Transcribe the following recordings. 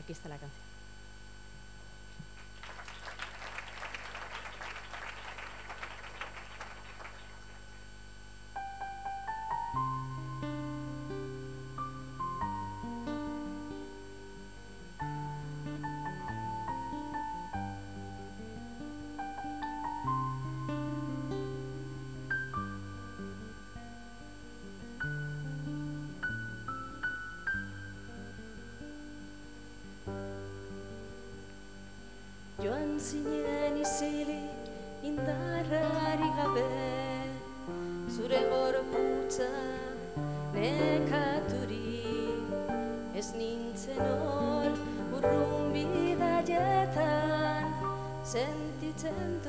aquí está la canción. Joan zinen izilik indarrari gabe, zure gorputza nekaturik, ez nintzen hor urrun bidaietan, sentitzen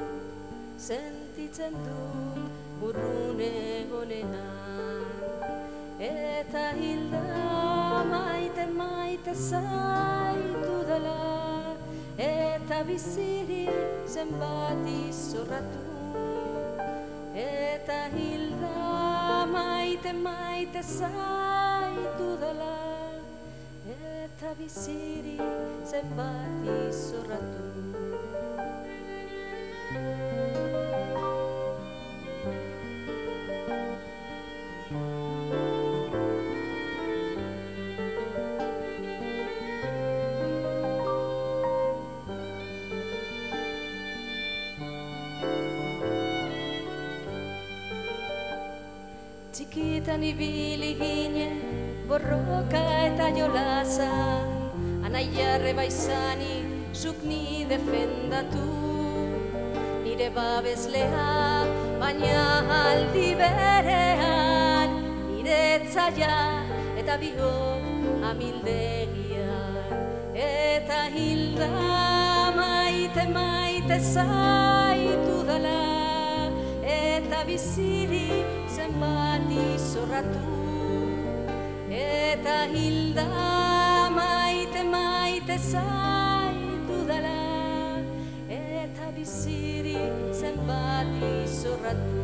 dut urrun egonean, eta hilda maite zaitu dela, eta biziri zenbat izorratu, eta hilda maite zaitu dela, eta biziri zenbat izorratu. Txikitan ibili ginen borroka eta jolasa, anaia arreba izanik zuk ni defendatu, nire babeslea, baina aldi berean, nire etzaia eta bihot amildegian, eta hilda maite zaitu dela, eta biziri zenbat izorratu, eta hilda maite zaitu dela, eta biziri zenbat izorratu.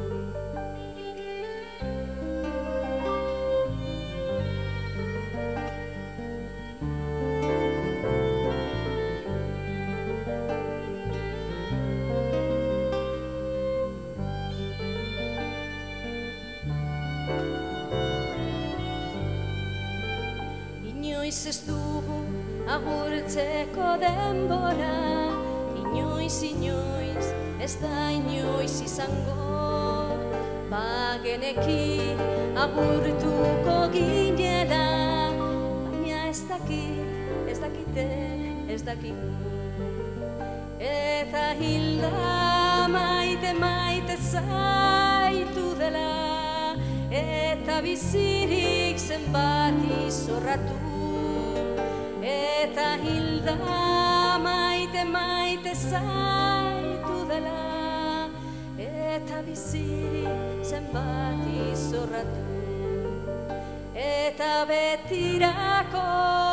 Inoiz ez dugu agurtzeko denbora, inoiz ez da inoiz izango, bageneki agurtuko ginela, baina ez dakite, ez dakigu. Eta hilda maite zaitu dela, eta bizirik zenbat izorratu, eta hilda maite zaitu dela, eta bizirik zenbat izorratu, eta betirako